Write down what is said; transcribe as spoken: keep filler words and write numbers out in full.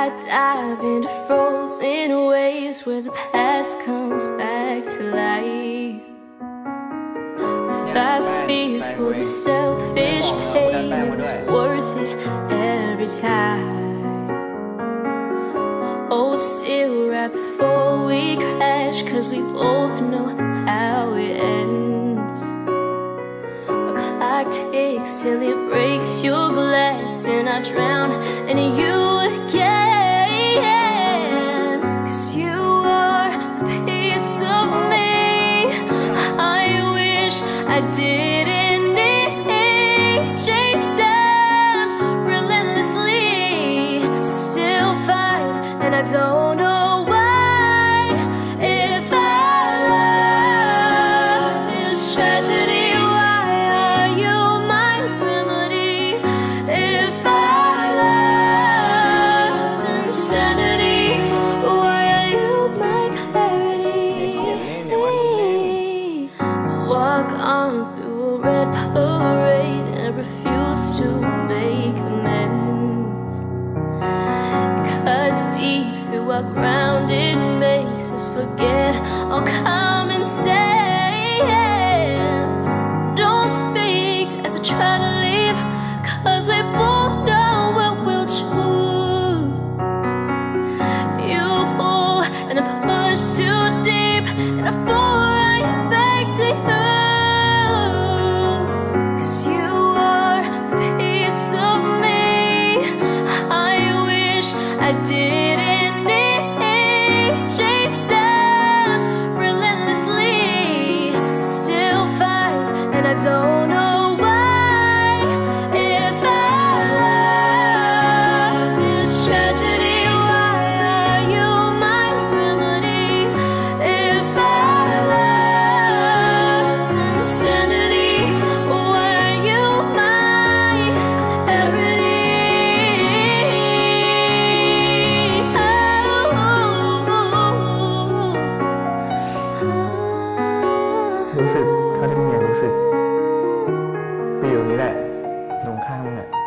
I dive into frozen waves where the past comes back to life. Fight fear for the selfish pain, and it's worth it every time. Hold still right before we crash, cause we both know how it ends. A clock ticks till it breaks your glass, and I drown in you again. Cause you are a piece of me I wish I didn't need. Chasing relentlessly, still fight, and I don't know why. If our love is tragedy, why are you my remedy? If our love's insanity, why are you my clarity? Walk on through a red parade and refuse to make amends. Cuts deep through our ground, it makes us forget all common sense. Don't speak as I try to leave, cause we both know what we'll choose. You pull and I push too deep, and I fall right back to you. Cause you are a piece of me I wish I didn't need. Chasing relentlessly, still fight, and I don't know why. If our love is tragedy, why are you my remedy? If our love's insanity, why are you my clarity? Oh. รู้สึกเท่าที่มึงอยากรู้สึกกูอยู่นี่แหละตรงข้างมึงอ่ะ